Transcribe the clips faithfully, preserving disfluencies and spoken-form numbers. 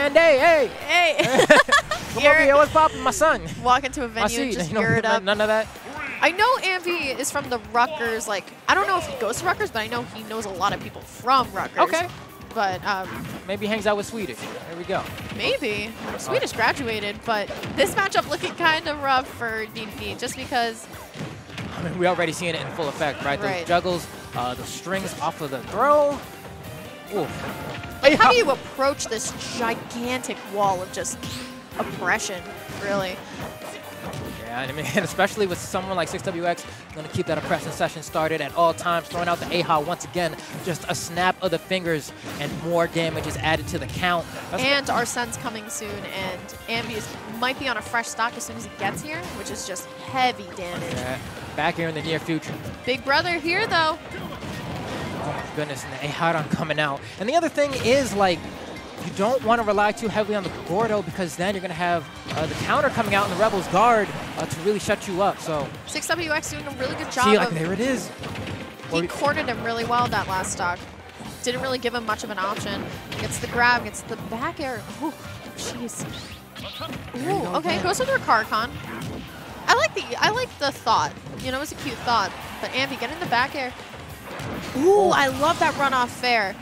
Sandy, hey! Hey! Come over here, what's poppin', my son? Walk into a venue and just you know, gear it up. None of that? I know Ambi is from the Rutgers, like, I don't know if he goes to Rutgers, but I know he knows a lot of people from Rutgers. Okay. But, um... maybe he hangs out with Swedish. There we go. Maybe. Swedish graduated, but this matchup looking kind of rough for D D D, just because... I mean, we already seeing it in full effect, right? Right. Those juggles, uh, the strings off of the throw. Ooh. Like, how do you approach this gigantic wall of just oppression, really? Yeah, I mean, especially with someone like six W X, going to keep that oppression session started at all times, throwing out the A H A once again. Just a snap of the fingers, and more damage is added to the count. That's and Arsene's coming soon, and Ambi is, might be on a fresh stock as soon as he gets here, which is just heavy damage. Yeah, back here in the near future. Big brother here, though. Oh my goodness, and the A H A coming out. And the other thing is, like, you don't want to rely too heavily on the Gordo, because then you're going to have uh, the counter coming out in the Rebels guard uh, to really shut you up. So six W X doing a really good job. See, like, of, there it is. He cornered him really well that last stock. Didn't really give him much of an option. Gets the grab, gets the back air. Ooh, jeez. Ooh, okay, goes with Rakarkon. I like the I like the thought. You know, it's a cute thought. But Ambi, get in the back air. Ooh, I love that runoff fair.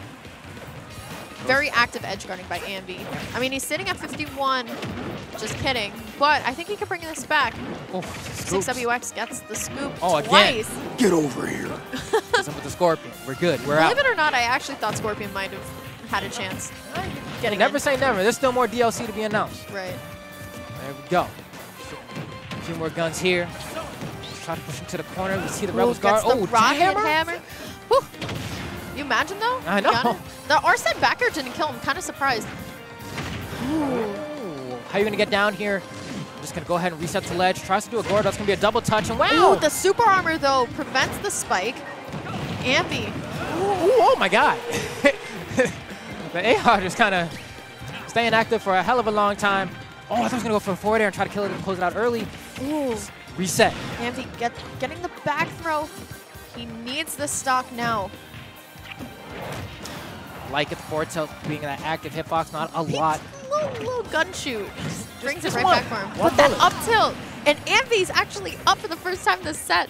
Very active edge guarding by Ambi. I mean, he's sitting at fifty-one. Just kidding. But I think he can bring this back. Oh, six W X gets the scoop oh, twice. Again. Get over here. With the Scorpion. We're good. We're Believe out. Believe it or not, I actually thought Scorpion might have had a chance. Getting never in. say never. There's still more D L C to be announced. Right. There we go. A few more guns here. Try to push him to the corner. We see the Ooh, Rebels guard. The Oh, rocket hammer. hammer. Whew. You imagine though? I know. The Arsene back air didn't kill him. Kind of surprised. Ooh. Ooh. How are you gonna get down here? I'm just gonna go ahead and reset the ledge. Tries to do a Gordo. That's gonna be a double touch. And wow! Ooh, the super armor though prevents the spike. Ambi. Ooh, ooh, oh my God! The A H A just kind of staying active for a hell of a long time. Oh, I thought he was gonna go for a forward air and try to kill it and close it out early. Ooh. Reset. Ambi get, getting the back throw. He needs the stock now. Like it, the forward tilt being that active hitbox, not a lot. Little, little gun shoot. Brings just it right one. back for him. One But that bullet. up tilt. And Ambi's actually up for the first time this set.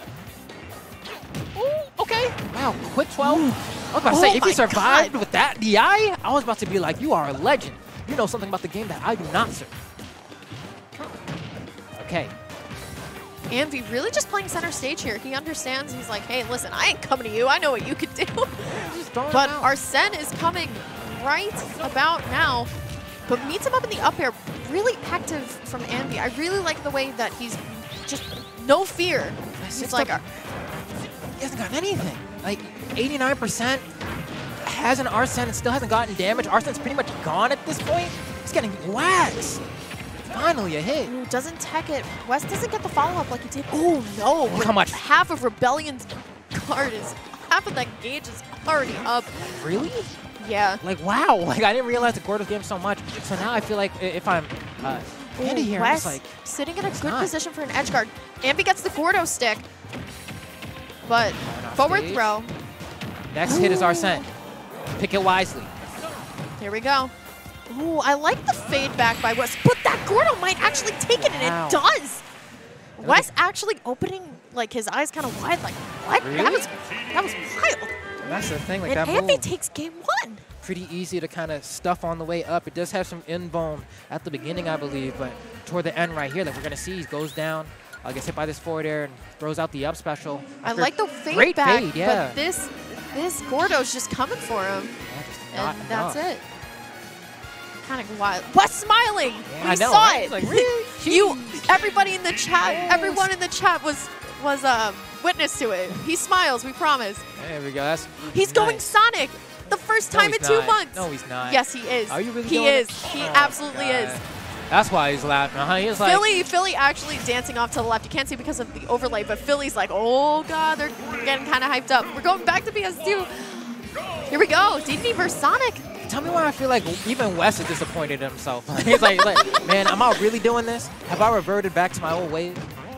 Ooh, okay. Wow, quick twelve. Ooh. I was about to Oh say, if my you survived God. with that D I, I was about to be like, you are a legend. You know something about the game that I do not, sir. Okay. Ambi really just playing center stage here. He understands. He's like, hey, listen, I ain't coming to you. I know what you could do. But Arsene is coming right about now, but meets him up in the up air. Really active from Ambi. I really like the way that he's just no fear. He's like, he hasn't gotten anything. Like eighty-nine percent has an Arsene and still hasn't gotten damage. Arsene's pretty much gone at this point. He's getting waxed. Finally a hit. Ooh, doesn't tech it. West doesn't get the follow-up like he did. Oh, no. Look how much. Half of Rebellion's card is, half of that gauge is already up. Really? Yeah. Like, wow. Like, I didn't realize the Gordo's game so much. So now I feel like if I'm uh, Andy here, I'm West just like, sitting in a good not. position for an edge guard. Ambi gets the Gordo stick. But forward stage. throw. Next hit is Arsene. Pick it wisely. Here we go. Ooh, I like the fade back by West, but that Gordo might actually take it, and Wow. it does. West actually opening like his eyes kind of wide, like what? Really? That was that was wild. And that's the thing, like And that Ambi move. takes game one. Pretty easy to kind of stuff on the way up. It does have some in-bone at the beginning, I believe, but toward the end right here that we're going to see, he goes down, uh, gets hit by this forward air, and throws out the up special. I After like the fade great back, fade, yeah. but this this Gordo's just coming for him, Yeah, just and not that's enough. it. Kind of wild. West smiling. Yeah, we I know, saw right? it. It's like, really? You, Jeez. everybody in the chat, Yes. everyone in the chat was was um, witness to it. He smiles. We promise. There we go. That's He's going nice. Sonic. The first No, time in he's two not. months. No, he's not. Yes, he is. Are you really He doing is. it? He Oh, absolutely God. is. That's why he's laughing. Huh? He's like, Philly, Philly actually dancing off to the left. You can't see because of the overlay, but Philly's like, oh God, they're getting kind of hyped up. We're going back to P S two. Here we go. D D D versus Sonic. tell me why I feel like even Wes is disappointed in himself. He's like, like, man, am I really doing this? Have I reverted back to my old ways?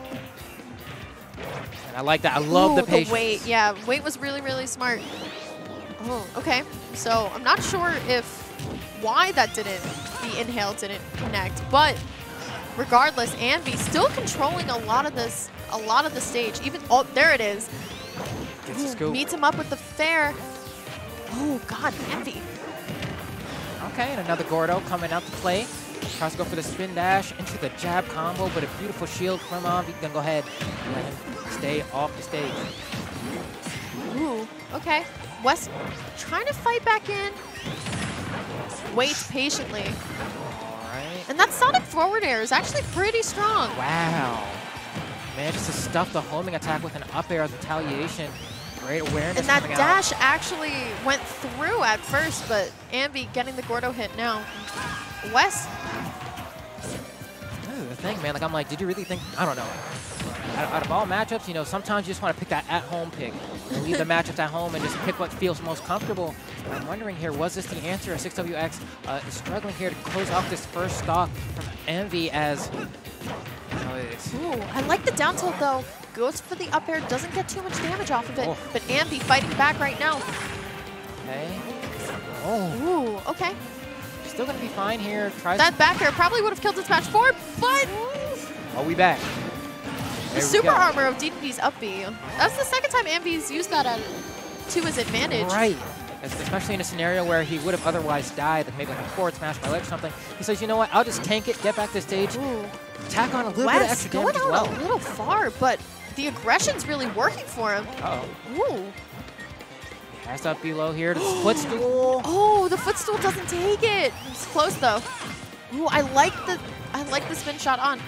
And I like that. I love Ooh, the patience. The wait, yeah, wait was really, really smart. Oh, okay. So I'm not sure if why that didn't the inhale didn't connect. But regardless, Anvi still controlling a lot of this, a lot of the stage. Even oh, there it is. Gets the Ooh, scoop. meets him up with the fair. Oh God, Anvi. Okay, and another Gordo coming out to play. Tries to go for the spin dash into the jab combo, but a beautiful shield from Anvi. Gonna go ahead and let him stay off the stage. Ooh, okay. West trying to fight back in. Waits patiently. All right. And that Sonic forward air is actually pretty strong. Wow. Manages to stuff the homing attack with an up air as retaliation. Great awareness. And that coming dash out. actually went through at first, but Anvi getting the Gordo hit now. West. This is the thing, man. Like, I'm like, did you really think? I don't know. Out, out of all matchups, you know, sometimes you just want to pick that at-home pick. And leave the matchups at home and just pick what feels most comfortable. I'm wondering here, was this the answer? As six W X uh, is struggling here to close off this first stock from Anvi as... You know, it's, Ooh, I like the down tilt though. Goes for the up air, doesn't get too much damage off of it. Oh. But Anvi fighting back right now. okay. Oh, Ooh, okay. still going to be fine here. Tries That back air probably would have killed this match four, but Are we back? the There we super go. armor of D D D's up B. That's the second time Anvi's used that at, to his advantage. Right. Es- Especially in a scenario where he would have otherwise died, like maybe like a forward smash by leg or something. He says, you know what, I'll just tank it, get back to stage, Ooh. tack on a little bit of West extra going damage as out well. a little far, but the aggression's really working for him. Uh-oh. Ooh. He has up below here to the split stool. Oh, the footstool doesn't take it. It's close though. Ooh, I like the I like the spin shot on.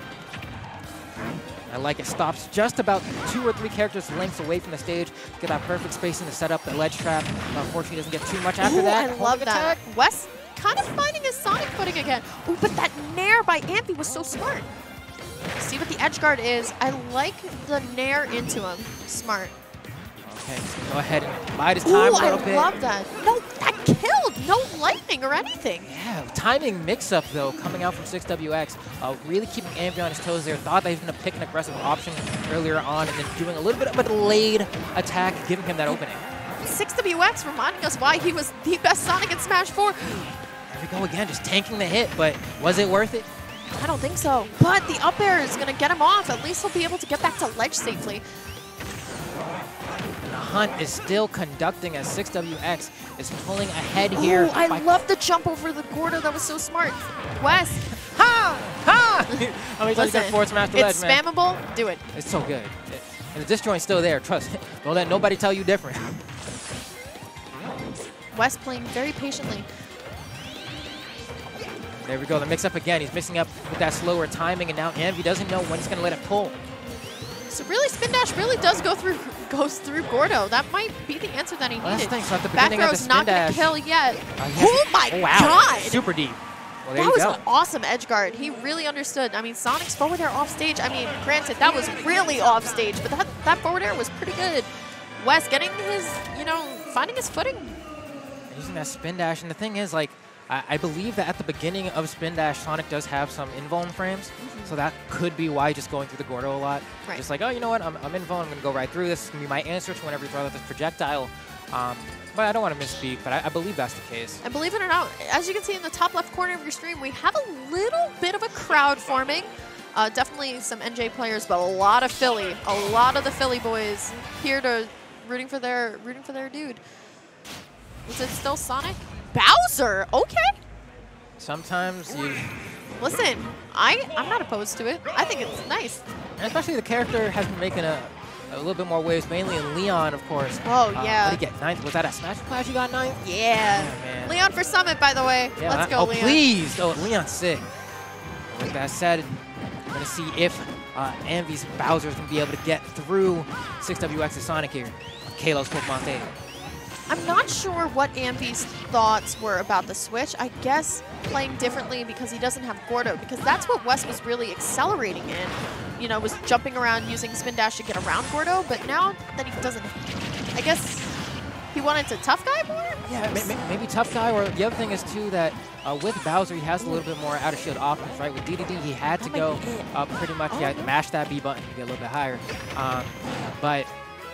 I like it. Stops just about two or three characters lengths away from the stage. Get that perfect spacing to set up the ledge trap. Unfortunately, doesn't get too much after Ooh, that. I love Homing that. attack. West kind of finding his Sonic footing again. Ooh, but that nair by Anvi was so smart. See what the edge guard is. I like the nair into him. Smart. Okay, just go ahead and bide his Ooh, time a I little bit. love that. No, that killed. No lightning or anything. Yeah, timing mix-up, though, coming out from six W X. Uh, really keeping Anvi on his toes there. Thought that he was going to pick an aggressive option earlier on and then doing a little bit of a delayed attack, giving him that opening. six W X reminding us why he was the best Sonic in Smash four. There we go again, just tanking the hit, but was it worth it? I don't think so. But the up air is going to get him off. At least he'll be able to get back to ledge safely. And the hunt is still conducting as six W X is pulling ahead here. Ooh, I by- love the jump over the Gordo. That was so smart. West, Ha! Ha! How many times you listen, got forward smash the ledge, it's man? spammable. Do it. It's so good. It- and the disjoint's still there, trust me. Don't let nobody tell you different. West playing very patiently. There we go, the mix-up again. He's mixing up with that slower timing, and now Anvi doesn't know when he's going to let it pull. So really, Spin Dash really does go through goes through Gordo. That might be the answer that he Well, that's needed. the thing, so at the Back beginning of the throw's spin not going dash- to kill yet. Uh, he has- Oh my oh, wow. God! Super deep. Well, there That you was go. an awesome edge guard. He really understood. I mean, Sonic's forward air off stage. I mean, granted, that was really off stage, but that, that forward air was pretty good. West getting his, you know, finding his footing. Using that spin dash, and the thing is, like, I, I believe that at the beginning of spin dash, Sonic does have some invuln frames, Mm-hmm. so that could be why just going through the Gordo a lot. Right. Just like, oh, you know what, I'm, I'm invuln, I'm going to go right through this. It's going to be my answer to whenever you throw out this projectile. Um, but I don't want to misspeak, but I, I believe that's the case. And believe it or not, as you can see in the top left corner of your stream, we have a little bit of a crowd forming. Uh, definitely some N J players, but a lot of Philly. A lot of the Philly boys here to rooting for their rooting for their dude. Is it still Sonic? Bowser, okay. Sometimes you, Listen, I, I'm not opposed to it. I think it's nice. and especially the character has been making a, a little bit more waves, mainly in Leon, of course. Oh, Uh, yeah. What did he get, ninth? Was that a Smash Clash you got ninth? Yeah. Yeah, man. Leon for Summit, by the way. Yeah, Let's that- go, oh, Leon. please. Oh, Leon's sick. With that said, we're going to see if uh, Anvi's Bowser's going to be able to get through six W X's Sonic here. Kalos Pokemon Stadium. I'm not sure what Anvi's thoughts were about the switch. I guess playing differently because he doesn't have Gordo, because that's what West was really accelerating in. You know, was jumping around using Spin Dash to get around Gordo, but now that he doesn't, I guess he wanted to tough guy more? Yeah, may, may, maybe tough guy, or the other thing is too that uh, with Bowser he has a little bit more out of shield options, right? With D D D he had to That might go be it. uh, pretty much, Oh, yeah, yeah. mash that B button to get a little bit higher. Um, but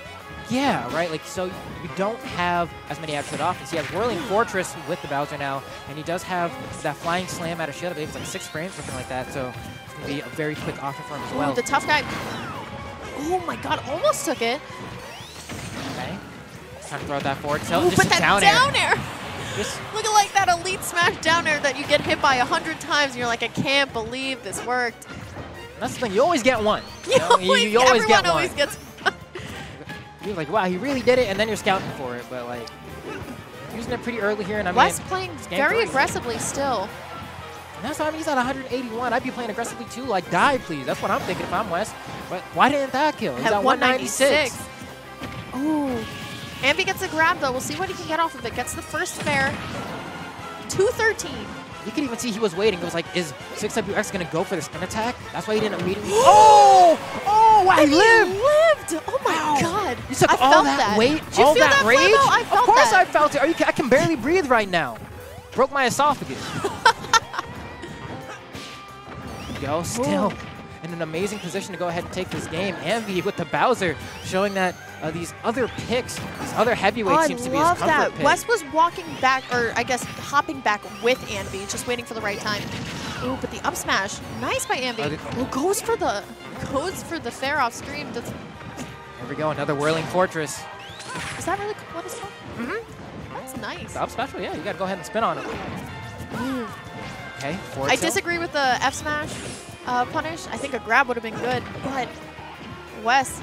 Yeah, right? Like, so you don't have as many absolute offense. He has Whirling Fortress with the Bowser now, and he does have that Flying Slam out of shield. I believe it's like six frames, something like that. So it's going to be a very quick offense for him as well. Ooh, the tough guy. Oh my god, almost took it. Okay. Time to throw that forward tilt. Ooh, Just but a that down, down air. air. Just Look at like that elite smash down air that you get hit by a hundred times and you're like, I can't believe this worked. That's the thing. You always get one. You, You, know? you, always, you always everyone get always one. gets You're like, wow, he really did it, and then you're scouting for it. But like, using it pretty early here, and I mean, West playing it's game very three. aggressively still. And that's why I mean, he's at one eighty-one. I'd be playing aggressively too. Like, die, please. That's what I'm thinking if I'm West. But why didn't that kill? He's At at one ninety-six. Ooh. Ambi gets a grab though. We'll see what he can get off of it. Gets the first fair. two thirteen. You could even see he was waiting. It was like, is six W X going to go for the spin attack? That's why he didn't immediately. oh! Oh, wow, he And lived! He lived! Oh my Wow. god. You took I all felt that, that weight, Did you all feel that, that rage? Flamo? I felt of course that. I felt it. Are you, I can barely breathe right now. Broke my esophagus. Yo, still in an amazing position to go ahead and take this game. Envy with the Bowser showing that uh, these other picks, these other heavyweights Oh, seems I to be his love comfort that. pick. Wes was walking back, or I guess hopping back with Anvi, just waiting for the right time. Ooh, but the up smash, nice by Anvi. Oh, the- Ooh, goes for the goes for the fair off stream. That's, Here we go, another Whirling Fortress. is that really what it's called? Mm-hmm. That's nice. The up special, yeah, you got to go ahead and spin on him. Ooh. Okay, forward I tilt. disagree with the F smash uh, punish. I think a grab would have been good, but Wes,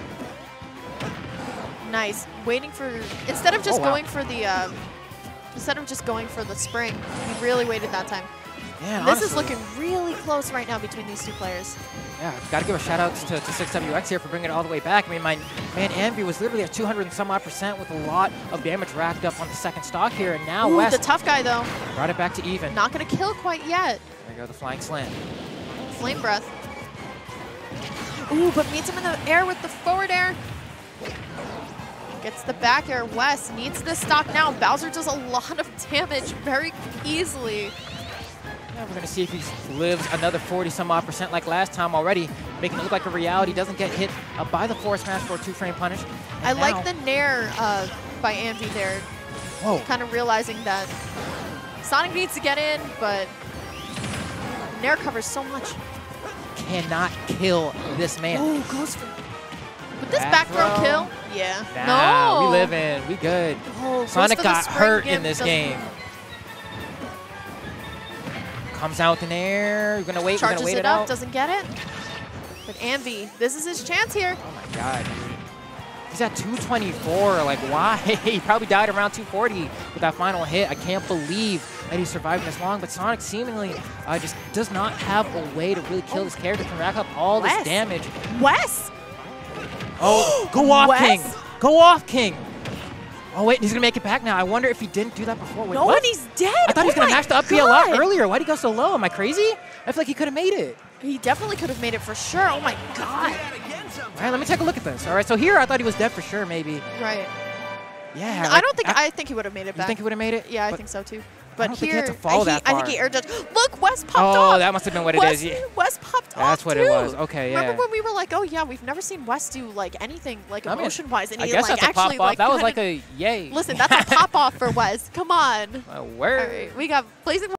nice. Waiting for instead of just Oh, wow. going for the um, instead of just going for the spring, he really waited that time. Yeah, This is honestly. looking really close right now between these two players. Yeah, got to give a shout out to, to six W X here for bringing it all the way back. I mean, my man Envy was literally at two hundred and some odd percent with a lot of damage racked up on the second stock here, and now Ooh, West the tough guy though, brought it back to even. not gonna kill quite yet. There you go, the flying slam. Flame breath. Ooh, but meets him in the air with the forward air. Gets the back air. West needs this stock now. Bowser does a lot of damage very easily. Yeah, we're gonna see if he lives another forty some odd percent like last time already, making it look like a reality. Doesn't get hit uh, by the forward smash for a two frame punish. I And like now- the nair uh, by Anvi there, Whoa. kind of realizing that Sonic needs to get in, but nair covers so much. Cannot kill this man. Oh, goes for. Would this Back back throw throw. kill? Yeah. Nah, no. we live in. We good. Oh, goes Sonic for the got spring hurt in gimp, this doesn't- game. Comes out in air. We're gonna wait. We're Charges gonna wait it it up, out. doesn't get it. But Anvi, this is his chance here. Oh my god. He's at two twenty-four. Like, why? He probably died around two forty with that final hit. I can't believe that he survived this long. But Sonic seemingly uh, just does not have a way to really kill Oh. this character. Can rack up all Wes. this damage. Wes! Oh, go off, Wes? King. Go off, King. Oh, wait, he's going to make it back now. I wonder if he didn't do that before. Wait, No, what? and he's dead. I thought he was Oh going to my match the up B a lot God. earlier. Why'd he go so low? Am I crazy? I feel like he could have made it. He definitely could have made it for sure. Oh my god. All right, let me take a look at this. All right, so here I thought he was dead for sure, maybe. Right. Yeah. I like, don't think I, I think he would have made it You back. think he would have made it? Yeah, I But- think so too. I But don't think here, he had to fall I, that I think far. he air judged. Look, Wes popped Oh, off. that must have been what it Wes, is. Yeah. Wes popped off That's what too. it was. Okay, yeah. Remember when we were like, oh yeah, we've never seen Wes do like anything like I mean, emotion-wise, and I he guess like that's a pop actually off. like That was kinda- like a yay. Listen, that's a pop off for Wes. Come on. A All word. right, we got Blazing.